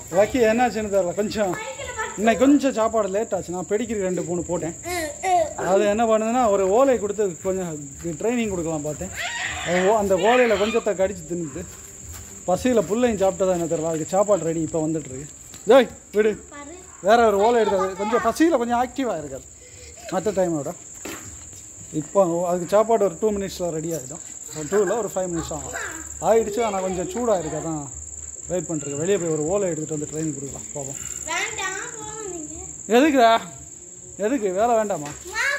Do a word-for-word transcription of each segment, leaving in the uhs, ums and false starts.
Lucky என்னாச்சுன்னு தெரியல, கொஞ்சம் இன்னைக்கு கொஞ்சம் சாப்பாடு லேட் ஆச்சு. நான் பெடிக்கிரி ரெண்டு மூணு போட்டேன். அது என்ன பண்ணுதுன்னா ஒரு ஓலை கொடுத்து கொஞ்சம் ட்ரைனிங் கொடுக்கலாம் பார்த்தேன். அந்த ஓலையில் கொஞ்சத்தை கடிச்சு தின்னுது. பசியில் புள்ளையும் சாப்பிட்டதா என்ன தெரியல. அதுக்கு சாப்பாடு ரெடி இப்போ வந்துட்டுருக்கு. ஜோய் விடு, வேற ஒரு ஓலை எடுத்தது. கொஞ்சம் பசியில் கொஞ்சம் ஆக்டிவாக இருக்காது மற்ற டைமோட. இப்போ அதுக்கு சாப்பாடு ஒரு டூ மினிட்ஸில் ரெடி ஆகிடும். ஒரு டூவில் ஒரு ஃபைவ் மினிட்ஸ் ஆகும் ஆகிடுச்சு. ஆனால் கொஞ்சம் சூடாக இருக்கா தான் வெயிட் பண்ணிருக்கேன். வெளியே போய் ஒரு ஓலை எடுத்துகிட்டு வந்து ட்ரைனிங் கொடுக்கலாம் பார்ப்போம். எதுக்குடா? எதுக்கு? வேலை வேண்டாமா?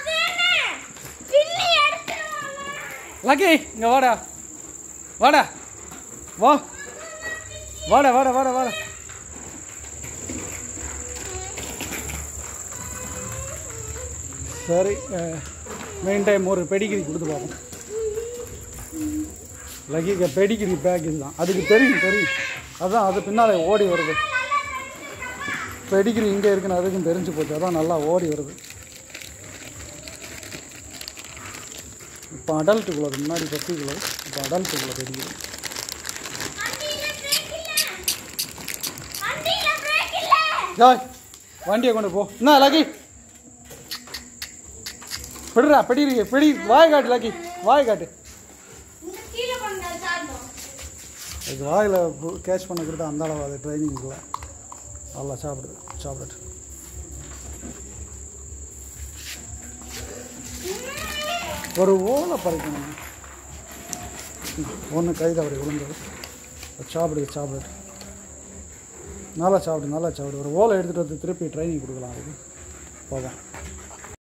லக்கி இங்கே வாடா, வாடா, வா, வாடா வாடா வாடா வாடா. சரி, மெயின் டைம் ஒரு பெடிகிரி கொடுத்து பார்ப்போம். லக்கிக்கு பெடிகிரி பேக் இதுதான். அதுக்கு தெரியும் தெரியும் அதுதான் அது பின்னால் ஓடி வருது. பெடிகிரி இங்கே இருக்குன்னு அதுக்கும் தெரிஞ்சு போச்சு. அதான் நல்லா ஓடி வருது. இப்போ அடல்ட்டுக்குள்ளது, முன்னாடி பத்திக்குள்ளது, இப்போ அடல்ட்டுக்குள்ள பெடிகிரி. ஜாய் வண்டியை கொண்டு போ. என்ன லக்கி பிடுறா, பெடிகிரி பெடி. வாய் காட்டு லக்கி, வாய் காட்டு. அது வாயில் கேட்ச் பண்ணிக்கிறது அந்த அளவு. அது ட்ரைனிங்கில் நல்லா சாப்பிடுது. சாப்பிட்டு ஒரு ஓலை பறிக்கணும். ஒன்று கை தவறி விழுந்தது. சாப்பிடுது சாப்பிடுது நல்லா சாப்பிடு நல்லா சாப்பிடு. ஒரு ஓலை எடுத்துகிட்டு வந்து திருப்பி ட்ரைனிங் கொடுக்கலாம். அதுக்கு போவேன்.